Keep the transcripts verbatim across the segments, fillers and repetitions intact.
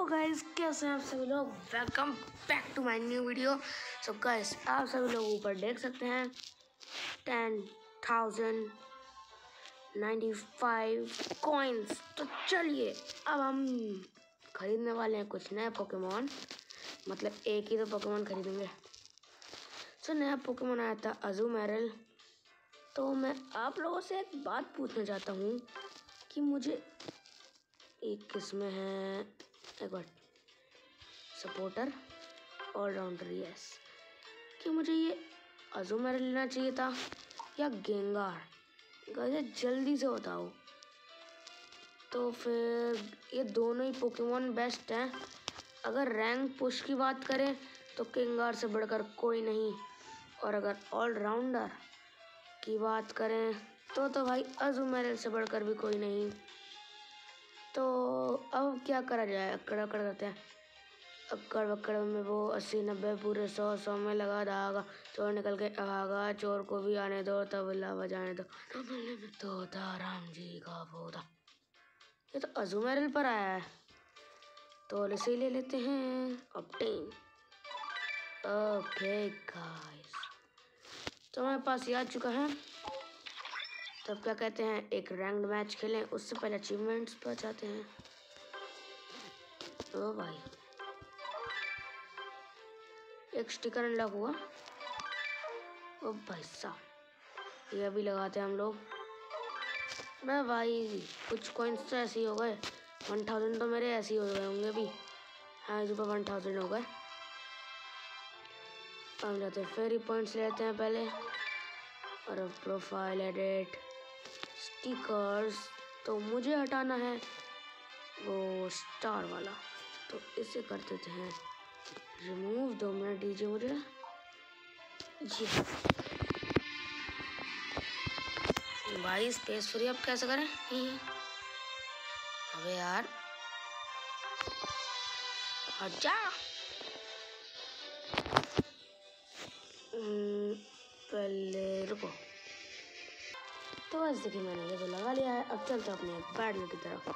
Guys, कैसे हैं आप सभी लोग। Welcome back to my new video. So guys, आप सभी लोग ऊपर देख सकते हैं ten thousand ninety five coins. तो चलिए अब हम खरीदने वाले हैं कुछ नए पोकेमॉन, मतलब एक ही तो पोकेमॉन खरीदेंगे। सो नया पोकेमॉन आया था अज़ुमेरल। तो मैं आप लोगों से एक बात पूछना चाहता हूँ कि मुझे एक किस्में है, एक बार सपोर्टर ऑलराउंडर, यस, कि मुझे ये अज़ुमेरल लेना चाहिए था या गेंगार। गाइस जल्दी से बताओ। तो फिर ये दोनों ही पोकेमॉन बेस्ट हैं। अगर रैंक पुश की बात करें तो गेंगार से बढ़कर कोई नहीं, और अगर ऑलराउंडर की बात करें तो तो भाई अज़ुमेरल से बढ़कर भी कोई नहीं। तो अब क्या करा जाए, अक्कड़ अक्कड़ करते हैं। अक्कड़ बक्कड़ में वो अस्सी नब्बे पूरे सौ सौ में लगा धागा, चोर निकल के आगा, चोर को भी आने दो, तबला बजाने दो, तो राम जी का पौधा। ये तो अज़ुमेरल पर आया है तो इसे ही ले लेते हैं। ऑब्टेन। ओके गाइस, तो हमारे पास ये आ चुका है। तो अब क्या कहते हैं, एक रैंक्ड मैच खेलें। उससे पहले अचीवमेंट्स पर जाते हैं। ओ भाई, एक स्टिकर अनलॉक हुआ। ओ भाई साहब, ये अभी लगाते हैं हम लोग। मैं भाई कुछ कॉइन्स तो ऐसे ही हो गए, वन थाउजेंड तो मेरे ऐसे ही हो गए होंगे अभी। हाँ, इस ऊपर वन थाउजेंड हो गए। हम जाते हैं फेरी पॉइंट्स लेते हैं पहले, और अब प्रोफाइल एडिट स्टिकर्स। तो मुझे हटाना है वो स्टार वाला, तो इसे कर देते हैं रिमूव। दो मिनट दीजिए मुझे। ये भाई स्पेस फ्री अब कैसे करें। अबे यार अच्छा, पहले रुको। तो बस देखिए, मैंने ये तो लगा लिया है। अब चलते हैं अपने बैटल की तरफ।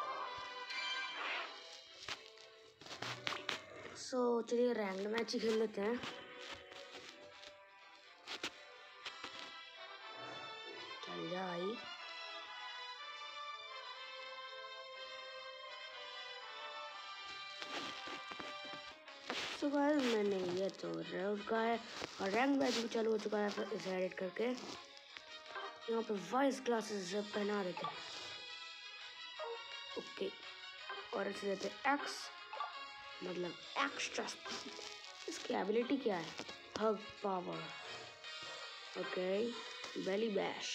सो चलिए रैंक्ड मैच ही खेल लेते हैं। चल जा भाई। सो गाइस, मैंने ये तो रोड का है और रैंक मैच भी चालू हो चुका है। फिर इसे एडिट करके यहाँ पे वॉइस क्लासेस पहना देते हैं। ओके, और इसे देते हैं एक्स, मतलब एक्स्ट्रा। इसकी एबिलिटी क्या है, hug power. Okay, belly bash,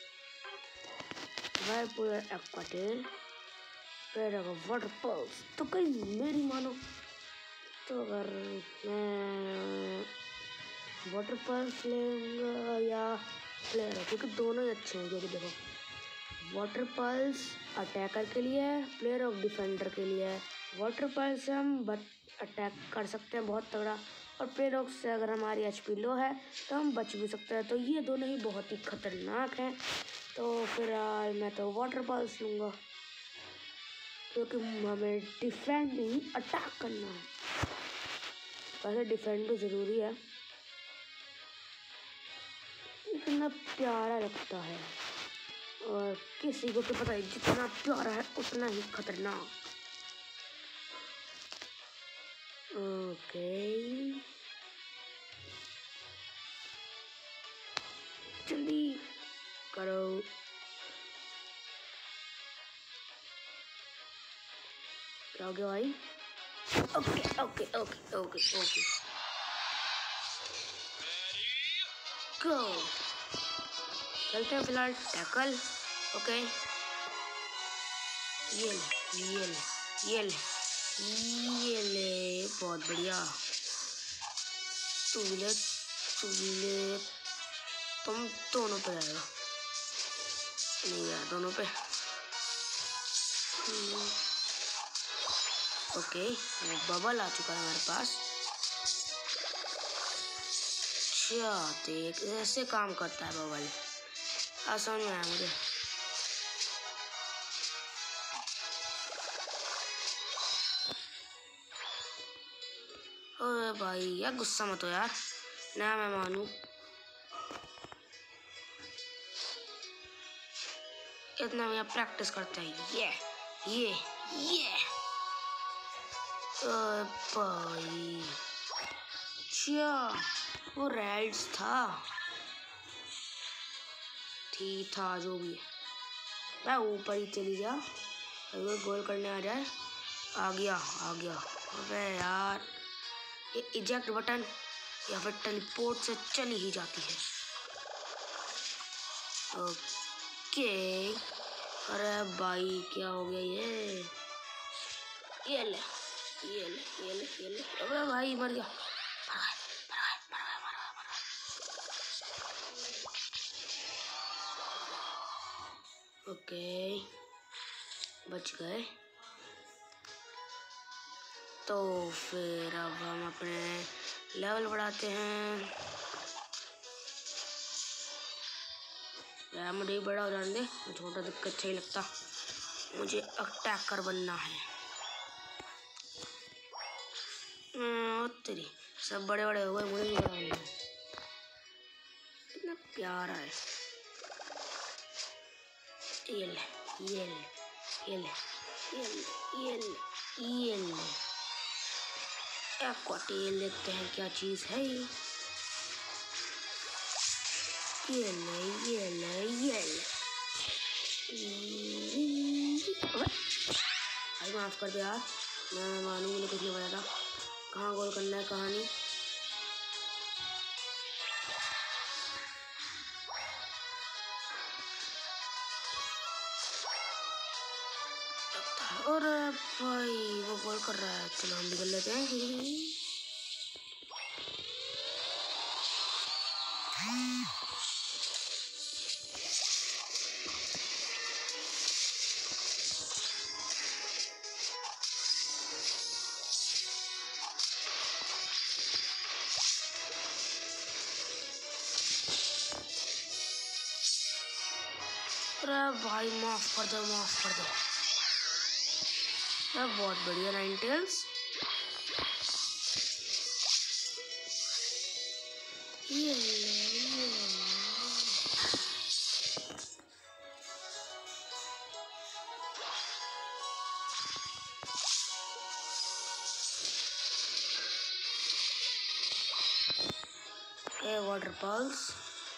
wirepuller aqua tail, फिर वाटर पल्स। तो कहीं मेरी मानो तो अगर मैं वाटर पल्स लेंगे या प्लेयर, क्योंकि दोनों ही अच्छे हैं। क्योंकि देखो, वाटर पल्स अटैकर के लिए है, प्लेयर ऑफ डिफेंडर के लिए है। वाटर पल्स से हम अटैक कर सकते हैं बहुत तगड़ा, और प्लेयर ऑफ से अगर हमारी एचपी लो है तो हम बच भी सकते हैं। तो ये दोनों ही बहुत ही खतरनाक हैं। तो फिर मैं तो वाटर पल्स लूँगा, क्योंकि हमें डिफेंड नहीं अटैक करना है। वैसे डिफेंड भी ज़रूरी है। इतना प्यारा लगता है, और किसी को तो पता है जितना प्यारा है उतना ही खतरनाक। ओके, जल्दी करो। क्या हो गया भाई? Okay okay okay okay okay go. चलते हैं फिलहाल टैकल। ओके, ये ले ये ले ये ले ये ले, बहुत बढ़िया। तू ले तू ले, तुम दोनों पे आएगा नहीं यार, दोनों पे। ओके, वो बबल आ चुका है हमारे पास। अच्छा, देख ऐसे काम करता है बबल। आसान में आया मुझे। ओए भाई यार गुस्सा मत हो यार, ना मैं मानू। इतना मैं प्रैक्टिस करते हैं। ये ये ये ओए भाई क्या वो रेड्स था, ठीक था जो भी है। मैं ऊपर ही चली जा, अगर गोल करने आ जाए। आ गया आ गया। अबे यार ये इजेक्ट बटन या फिर टेलीपोर्ट से चली ही जाती है। ओके अरे भाई क्या हो गया ये ये ले ये ले ये ले ये ले। अबे भाई मर गया, मर गया मर गया मर गया मर गया। ओके बच गए। तो फिर अब हम अपने लेवल बढ़ाते हैं। मुझे बड़ा हो जाने दे, छोटा दिक्कत अच्छा ही लगता। मुझे अटैकर बनना है। तेरी सब बड़े बड़े हो गए, मुझे भी बड़ा होना है। कितना प्यारा है। ये ले ये ले ये ले ये ले ये ले ये ले एक्वाटेल देखते हैं क्या चीज़ है ये। ये ले ये ले ये ले भाई माफ़ कर दे यार, मैं मानू मुझे कुछ नहीं पता था कहाँ गोल करना है कहाँ नहीं। और भाई वो गोल कर रहा है, चलो हम निकल लेते हैं। अरे भाई माफ कर दो माफ कर दो। अरे बहुत बढ़िया नाइनटेल्स। ये ले ये ले वाटर पल्स।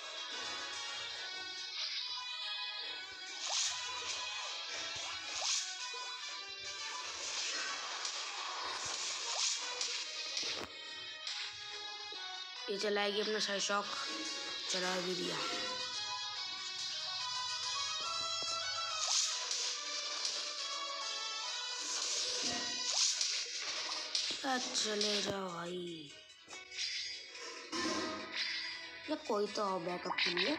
ये चलाएगी अपना साइड शॉक, चला भी दिया। चले जाओ भाई, या कोई तो आओ बैकअप के लिए।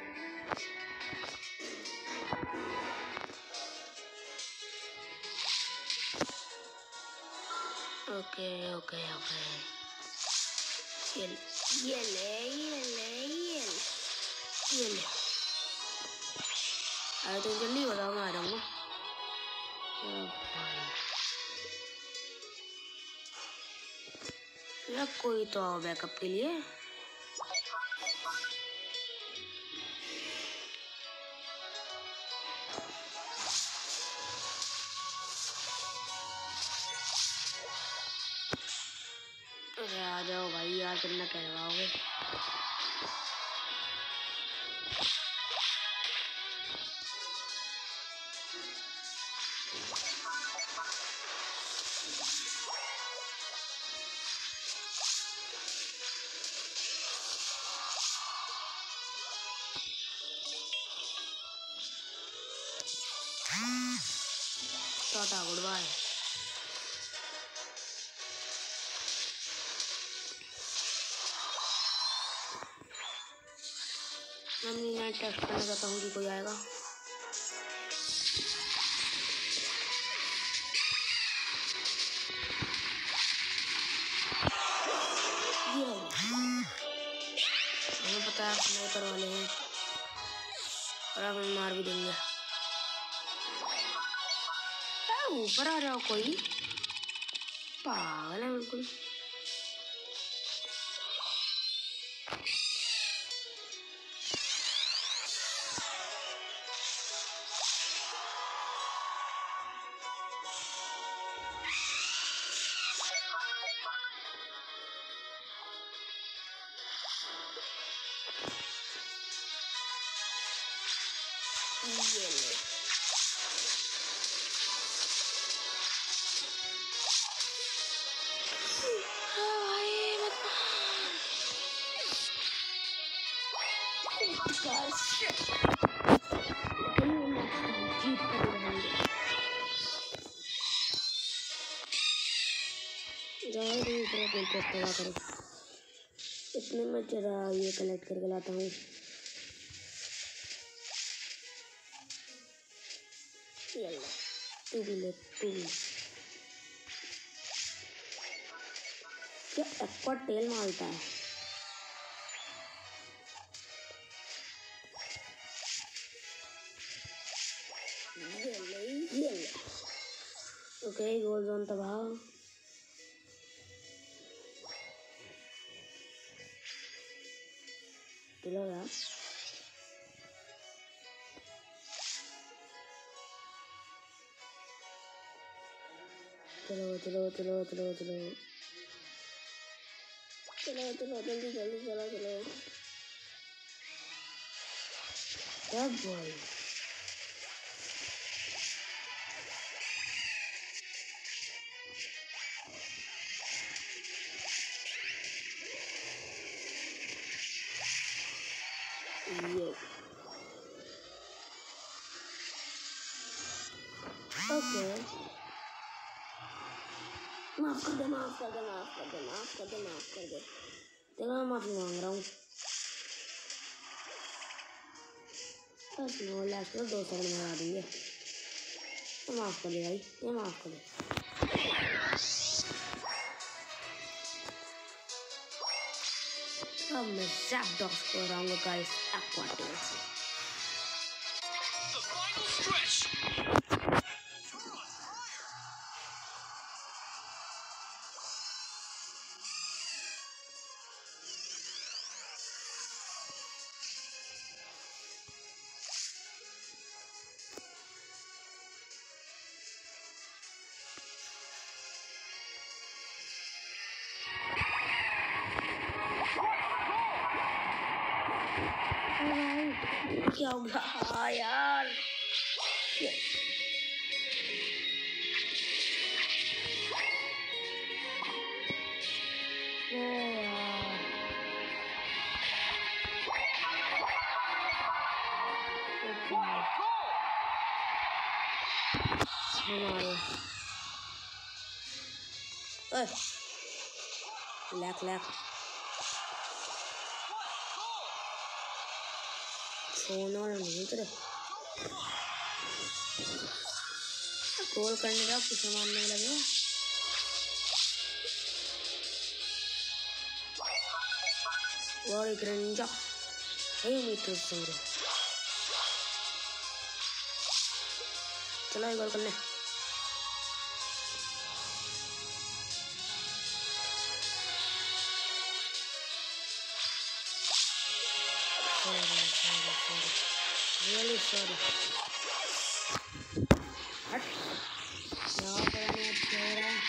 ओके ओके ओके ये ये ले ये ले ये ले ये ले। अरे तो जल्दी बताओ, मैं आ जाऊंगा। या कोई तो आओ बैकअप के लिए। अरे आ जाओ भाई यार, कितना कहवाओगे। Tata good bye. मैं टेस्ट करना चाहता हूँ कि कोई आएगा। ये हमें पता है स्नाइपर वाले हैं और अब हमें मार भी देंगे। ऊपर आ जाओ, कोई पागल है बिल्कुल। ये ले। हाँ भाई मत मार। Shit. लेकिन वो next time जीत कर रहेंगे। जाओ तुम इतना इंटरेस्ट लगा करो। इतने में जरा ये कलेक्ट करके लाता हूँ। ये ले, तू भी ले, तू भी। क्या एक्वा टेल मारता है? ये ले, ये ले। ओके गोल जोन तबाह। चलो यार चलो चलो चलो चलो चलो चलो चलो जल्दी जल्दी चलो चलो। क्या बॉय ये ओके माफ कर दे माफ कर दे माफ कर दे माफ कर दे माफ कर दे तेरा मैं माफी मांग रहा हूँ। बस नो लास्ट में दो सेकंड में हरा देंगे। ये माफ कर दे भाई, ये माफ कर दे। अब मैं ज़ैपडॉक्स को हराऊंगा गाइस एक्वा टेल से। क्या हो गया हाँ यार हमारे लैक लैक सोना नहीं तेरे गोल करने का कुछ मारने लगे। और एक रंजा हे मीटर संग चलो गोल करने। sorry sorry sorry really sorry हट यहाँ पर आने अच्छा हो रहा है।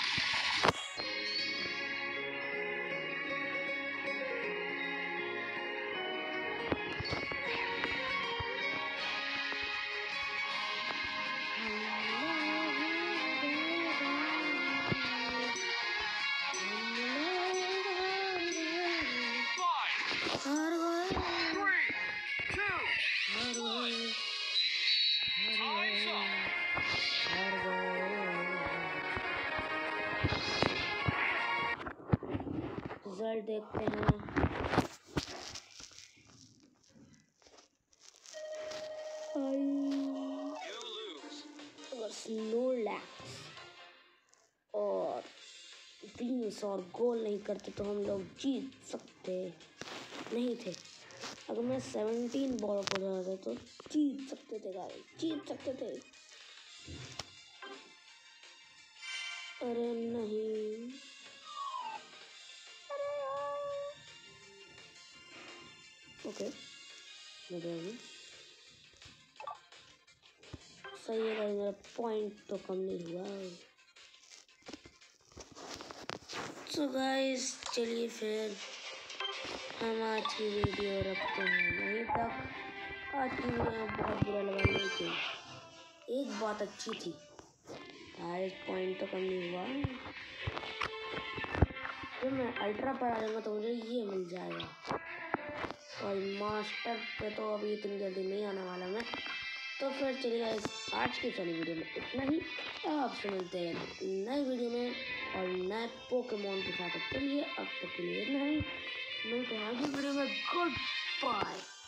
रिजल्ट देखते हैं। अगर स्नोलैक्स और विंस और गोल नहीं करते तो हम लोग जीत सकते नहीं थे। अगर मैं सेवनटीन बॉल को जाता तो जीत सकते थे गाइस, जीत सकते थे। अरे नहीं ओके okay. सही है भाई मेरा पॉइंट तो कम नहीं हुआ। तो गाइस चलिए फिर हम आज की वीडियो रखते हैं यहीं तक। आज की वीडियो में बहुत बुरा लगा लेकिन एक बात अच्छी थी यार, एक पॉइंट तो कम नहीं हुआ। जब मैं अल्ट्रा पर आ जाऊंगा तो मुझे ये मिल जाएगा और मास्टर पे तो अभी इतनी जल्दी नहीं आने वाला मैं। तो फिर चलिए आज की चली वीडियो में इतना ही। आपसे मिलते हैं नई वीडियो में और नए पोकेमॉन के साथ। चलिए अब तक के लिए इतना ही, मिलते हैं अगली वीडियो में। Good bye.